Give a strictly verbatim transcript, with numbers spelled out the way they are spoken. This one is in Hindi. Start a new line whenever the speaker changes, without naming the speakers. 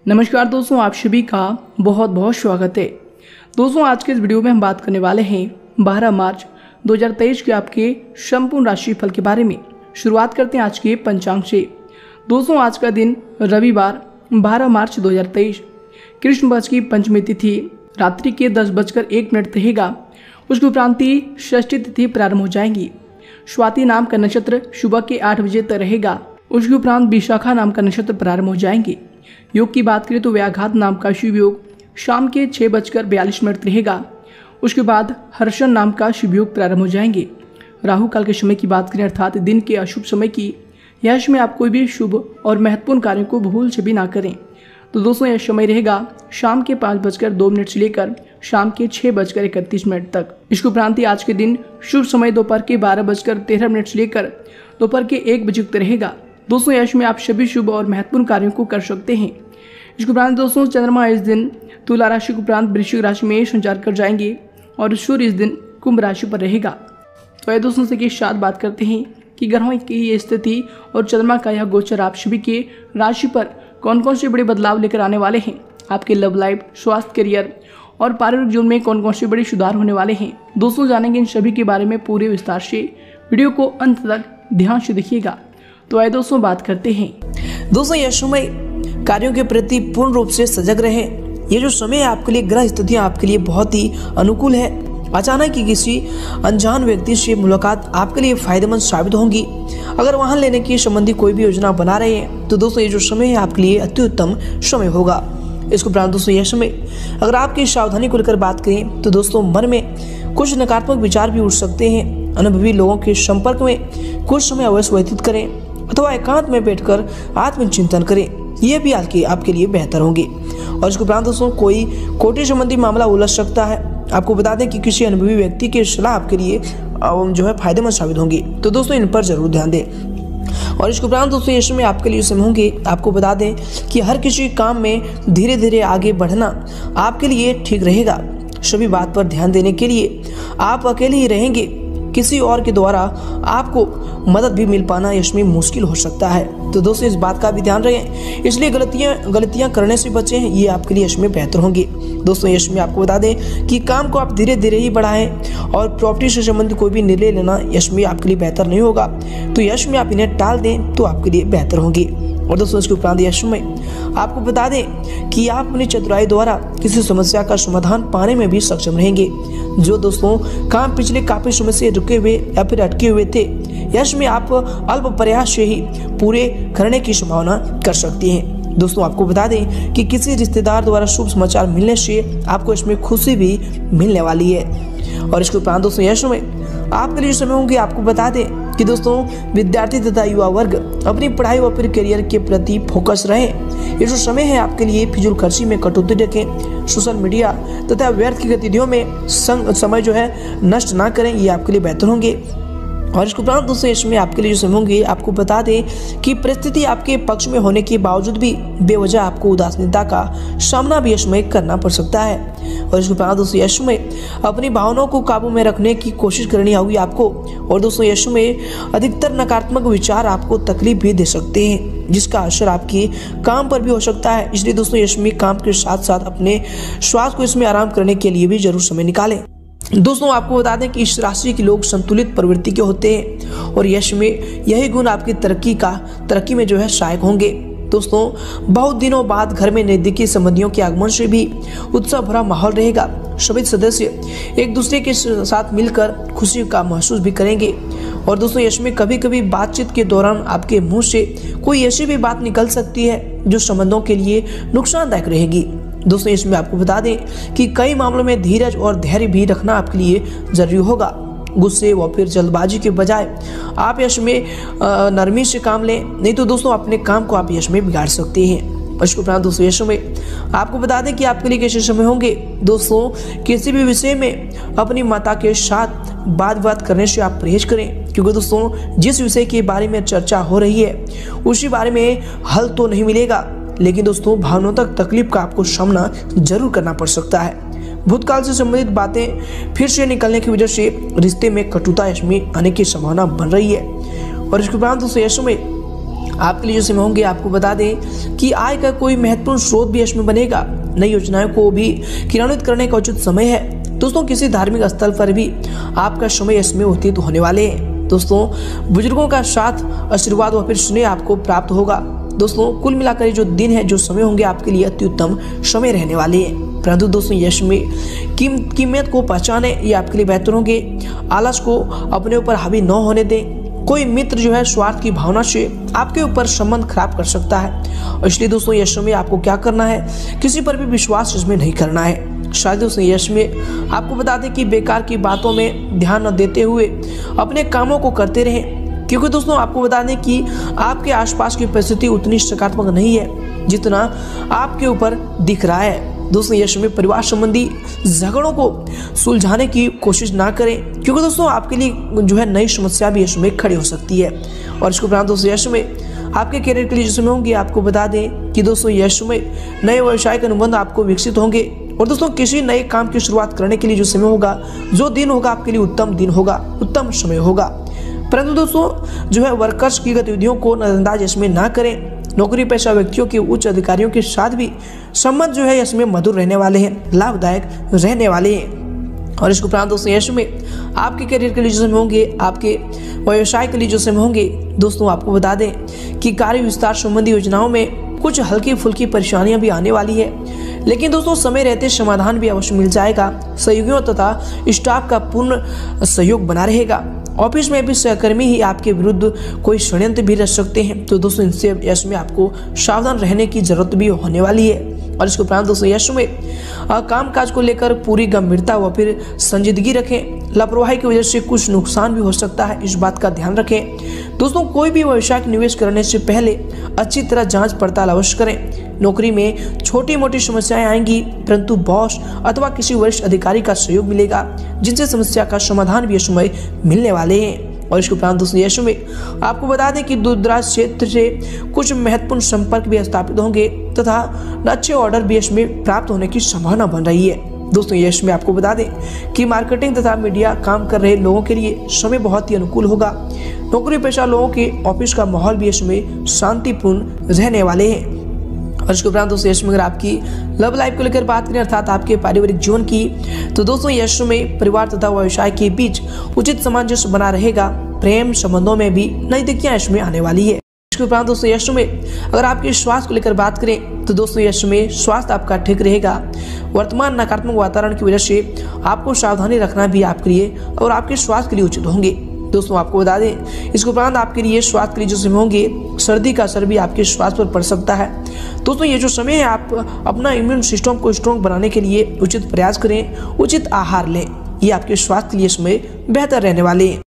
नमस्कार दोस्तों, आप सभी का बहुत बहुत स्वागत है। दोस्तों आज के इस वीडियो में हम बात करने वाले हैं बारह मार्च दो हज़ार तेईस के आपके संपूर्ण राशिफल के बारे में। शुरुआत करते हैं आज के पंचांग से। दोस्तों आज का दिन रविवार बारह मार्च दो हज़ार तेईस, कृष्ण पक्ष की पंचमी तिथि रात्रि के दस बजकर एक मिनट रहेगा। उसके उपरांत षष्ठी तिथि प्रारंभ हो जाएंगी। स्वाति नाम का नक्षत्र सुबह के आठ बजे तक रहेगा। उसके उपरांत विशाखा नाम का नक्षत्र प्रारंभ हो जाएंगे। योग की बात करें तो व्याघात नाम का शुभ योग शाम के छः बजकर बयालीस मिनट रहेगा। उसके बाद हर्षण नाम का शुभ योग प्रारंभ हो जाएंगे। राहु काल के समय की बात करें अर्थात दिन के अशुभ समय की, यह समय आप कोई भी शुभ और महत्वपूर्ण कार्यों को भूल से भी ना करें। तो दोस्तों यह समय रहेगा शाम के पाँच बजकर दो मिनट से लेकर शाम के छः बजकर इकतीस मिनट तक। इसके उपरांत आज के दिन शुभ समय दोपहर के बारह बजकर तेरह मिनट से लेकर दोपहर के एक बजे तक रहेगा। दोस्तों यश में आप सभी शुभ और महत्वपूर्ण कार्यों को कर सकते हैं। इसके उपरांत दोस्तों चंद्रमा इस दिन तुला राशि के उपरांत वृश्चिक राशि में संचार कर जाएंगे और सूर्य इस दिन कुंभ राशि पर रहेगा। तो ये दोस्तों से के साथ बात करते हैं कि ग्रहों की ये स्थिति और चंद्रमा का यह गोचर आप सभी के राशि पर कौन कौन से बड़े बदलाव लेकर आने वाले हैं। आपके लव लाइफ, स्वास्थ्य, करियर और पारिवारिक जीवन में कौन कौन से बड़े सुधार होने वाले हैं। दोस्तों जानेंगे इन सभी के बारे में पूरे विस्तार से। वीडियो को अंत तक ध्यान से देखिएगा। तो आइए दोस्तों बात करते हैं।
दोस्तों यह समय कार्यों के प्रति पूर्ण रूप से सजग रहें। ये जो समय है आपके लिए, ग्रह स्थितियां आपके लिए बहुत ही अनुकूल है। अचानक ही किसी अनजान व्यक्ति से मुलाकात आपके लिए फायदेमंद साबित होंगी। अगर वाहन लेने की संबंधी कोई भी योजना बना रहे हैं तो दोस्तों ये जो समय है आपके लिए अति उत्तम समय होगा। इसके उपरांत दोस्तों यह समय अगर आपकी सावधानी को लेकर बात करें तो दोस्तों मन में कुछ नकारात्मक विचार भी उठ सकते हैं। अनुभवी लोगों के संपर्क में कुछ समय अवश्य व्यतीत करें अथवा एकांत में बैठकर आत्मचिंतन करें, यह भी आपके आपके लिए बेहतर होंगे। और इसके उपरांत दोस्तों कोई कोर्ट संबंधी मामला उलझ सकता है। आपको बता दें कि किसी अनुभवी व्यक्ति की सलाह आपके लिए जो है फायदेमंद साबित होंगी, तो दोस्तों इन पर जरूर ध्यान दें। और इसके उपरांत दोस्तों ये समय आपके लिए समय होंगे। आपको बता दें कि हर किसी काम में धीरे धीरे आगे बढ़ना आपके लिए ठीक रहेगा। सभी बात पर ध्यान देने के लिए आप अकेले ही रहेंगे। किसी और के द्वारा आपको मदद भी मिल पाना इसमें मुश्किल हो सकता है। तो दोस्तों इस बात का भी ध्यान रखें, इसलिए गलतियां गलतियां करने से बचें, ये आपके लिए इसमें बेहतर होंगी। दोस्तों इसमें आपको बता दें कि काम को आप धीरे धीरे ही बढ़ाएं और प्रॉपर्टी से संबंधित कोई भी निर्णय लेना इसमें आपके लिए बेहतर नहीं होगा। तो यश में आप इन्हें टाल दें तो आपके लिए बेहतर होंगी। और दोस्तों इसके उपरांत यश में आपको बता दें कि आप अपनी चतुराई द्वारा किसी समस्या का समाधान पाने में भी सक्षम रहेंगे। जो दोस्तों काम पिछले काफी समय से रुके हुए या फिर अटके हुए थे, यश में आप अल्प प्रयास से ही पूरे करने की संभावना कर सकती हैं। दोस्तों आपको बता दें कि किसी रिश्तेदार द्वारा शुभ समाचार मिलने से आपको इसमें खुशी भी मिलने वाली है। और इसके उपरांत दोस्तों यश में आपके लिए समय होंगे। आपको बता दें कि दोस्तों विद्यार्थी तथा युवा वर्ग अपनी पढ़ाई व फिर करियर के प्रति फोकस रहे। ये जो समय है आपके लिए फिजूल खर्ची में कटौती रखें। सोशल मीडिया तथा व्यर्थ की गतिविधियों में संग समय जो है नष्ट ना करें, ये आपके लिए बेहतर होंगे। और इसके उपरांत दोस्तों इसमें आपके लिए जो समय होंगे, आपको बता दें कि परिस्थिति आपके पक्ष में होने के बावजूद भी बेवजह आपको उदासीनता का सामना भी इसमें करना पड़ सकता है। और इसके उपरांत दोस्तों यश में अपनी भावनाओं को काबू में रखने की कोशिश करनी होगी आपको। और दोस्तों यश में अधिकतर नकारात्मक विचार आपको तकलीफ भी दे सकते हैं, जिसका असर आपके काम पर भी हो सकता है। इसलिए दोस्तों यश में काम के साथ साथ अपने स्वास्थ्य को इसमें आराम करने के लिए भी जरूर समय निकालें। दोस्तों आपको बता दें कि इस राशि के लोग संतुलित प्रवृत्ति के होते हैं और यश में यही गुण आपकी तरक्की का तरक्की में जो है सहायक होंगे। दोस्तों बहुत दिनों बाद घर में नजदीकी संबंधियों के आगमन से भी उत्साह भरा माहौल रहेगा। सभी सदस्य एक दूसरे के साथ मिलकर खुशी का महसूस भी करेंगे। और दोस्तों यश में कभी कभी बातचीत के दौरान आपके मुंह से कोई ऐसी भी बात निकल सकती है जो संबंधों के लिए नुकसानदायक रहेगी। दोस्तों इसमें आपको बता दें कि कई मामलों में धीरज और धैर्य भी रखना आपके लिए जरूरी होगा। गुस्से व फिर जल्दबाजी के बजाय आप यश में नरमी से काम लें, नहीं तो दोस्तों अपने काम को आप यश में बिगाड़ सकते हैं। इसके उपरांत दोस्तों यश में आपको बता दें कि आपके लिए कैसे समय होंगे। दोस्तों किसी भी विषय में अपनी माता के साथ बात बात करने से आप परहेज करें, क्योंकि दोस्तों जिस विषय के बारे में चर्चा हो रही है उसी बारे में हल तो नहीं मिलेगा, लेकिन दोस्तों भावनात्मक तकलीफ का आपको सामना जरूर करना पड़ सकता है। भूतकाल से संबंधित बातें फिर से निकलने की वजह से रिश्ते में कटुता इसमें आने की संभावना बन रही है। और इसके उपरांत दोस्तों यश में आपके लिए जो समय होंगे आपको बता दें कि आय का कोई महत्वपूर्ण स्रोत भी इसमें बनेगा। नई योजनाओं को भी क्रियान्वित करने का उचित समय है। दोस्तों किसी धार्मिक स्थल पर भी आपका समय इसमें व्यतीत होने वाले हैं। दोस्तों बुजुर्गों का साथ, आशीर्वाद व फिर स्नेह आपको प्राप्त होगा। दोस्तों कुल मिलाकर ये जो दिन है, जो समय होंगे आपके लिए अति उत्तम समय रहने वाले हैं। परंतु दोस्तों यश में कीम कीमत को पहचाने, ये आपके लिए बेहतर होंगे। आलस को अपने ऊपर हावी न होने दें। कोई मित्र जो है स्वार्थ की भावना से आपके ऊपर संबंध खराब कर सकता है, और इसलिए दोस्तों यश में आपको क्या करना है, किसी पर भी विश्वास इसमें नहीं करना है। शायद दोस्तों यश में आपको बता दें कि बेकार की बातों में ध्यान न देते हुए अपने कामों को करते रहें, क्योंकि दोस्तों आपको बता दें कि आपके आसपास की परिस्थिति उतनी सकारात्मक नहीं है जितना आपके ऊपर दिख रहा है। दोस्तों यश में परिवार संबंधी झगड़ों को सुलझाने की कोशिश ना करें, क्योंकि दोस्तों आपके लिए जो है नई समस्या भी यश में खड़ी हो सकती है। और इसके उपरांत दोस्तों यश में आपके करियर के लिए जो समय होंगे आपको बता दें कि दोस्तों यश में नए व्यवसायिक अनुबंध आपको विकसित होंगे। और दोस्तों किसी नए काम की शुरुआत करने के लिए जो समय होगा, जो दिन होगा आपके लिए उत्तम दिन होगा, उत्तम समय होगा। परंतु दोस्तों जो है वर्कर्स की गतिविधियों को नजरअंदाज इसमें ना करें। नौकरी पेशा व्यक्तियों के उच्च अधिकारियों के साथ भी संबंध जो है इसमें मधुर रहने वाले हैं, लाभदायक रहने वाले हैं। और इसके उपरांत दोस्तों यश में आपके करियर के लिए जो समय होंगे, आपके व्यवसाय के लिए जो समय होंगे, दोस्तों आपको बता दें कि कार्य विस्तार संबंधी योजनाओं में कुछ हल्की फुल्की परेशानियां भी आने वाली है, लेकिन दोस्तों समय रहते समाधान भी अवश्य मिल जाएगा। सहयोगियों तथा स्टाफ का पूर्ण सहयोग बना रहेगा। ऑफिस में भी सहकर्मी ही आपके विरुद्ध कोई षड्यंत्र भी रच सकते हैं, तो दोस्तों इनसे यश में आपको सावधान रहने की जरूरत भी होने वाली है। और इसके उपरांत दोस्तों यश में काम काज को लेकर पूरी गंभीरता व फिर संजीदगी रखें। लापरवाही की वजह से कुछ नुकसान भी हो सकता है, इस बात का ध्यान रखें। दोस्तों कोई भी व्यवसायिक निवेश करने से पहले अच्छी तरह जांच पड़ताल अवश्य करें। नौकरी में छोटी मोटी समस्याएं आएंगी, परंतु बॉस अथवा किसी वरिष्ठ अधिकारी का सहयोग मिलेगा, जिनसे समस्या का समाधान भी इस समय मिलने वाले हैं। और इसके उपरांत दोस्तों यश में आपको बता दें कि दूरदराज क्षेत्र से कुछ महत्वपूर्ण संपर्क भी स्थापित होंगे तथा अच्छे ऑर्डर भी इसमें प्राप्त होने की संभावना बन रही है। दोस्तों यश में आपको बता दें कि मार्केटिंग तथा मीडिया काम कर रहे लोगों के लिए समय बहुत ही अनुकूल होगा। नौकरी पेशा लोगों के ऑफिस का माहौल भी इसमें शांतिपूर्ण रहने वाले हैं। और इसके उपरांत दोस्तों यश में अगर आपकी लव लाइफ को लेकर बात करें, अर्थात आपके पारिवारिक जीवन की, तो दोस्तों यश में परिवार तथा व्यवसाय के बीच उचित सामंजस्य बना रहेगा। प्रेम संबंधों में भी नजदीकियां इसमें आने वाली है। इसके उपरांत दोस्तों यश में अगर आपके स्वास्थ्य को लेकर बात करें, तो दोस्तों यश में स्वास्थ्य आपका ठीक रहेगा। वर्तमान नकारात्मक वातावरण की वजह से आपको सावधानी रखना भी आपके लिए और आपके स्वास्थ्य के लिए उचित होंगे। दोस्तों आपको बता दें इसके उपरांत आपके लिए स्वास्थ्य के लिए जो समय होंगे, सर्दी का असर भी आपके स्वास्थ्य पर पड़ सकता है। दोस्तों ये जो समय है, आप अपना इम्यून सिस्टम को स्ट्रॉन्ग बनाने के लिए उचित प्रयास करें, उचित आहार लें, ये आपके स्वास्थ्य के लिए समय बेहतर रहने वाले हैं।